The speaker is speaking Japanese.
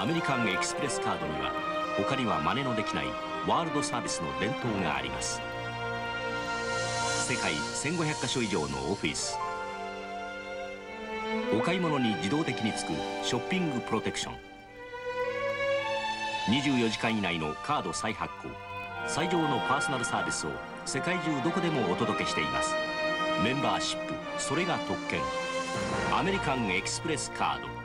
アメリカンエキスプレスカードには他には真似のできないワールドサービスの伝統があります。世界1500カ所以上のオフィス、お買い物に自動的につくショッピングプロテクション、24時間以内のカード再発行、最上のパーソナルサービスを世界中どこでもお届けしています。メンバーシップ、それが特権。アメリカンエキスプレスカード。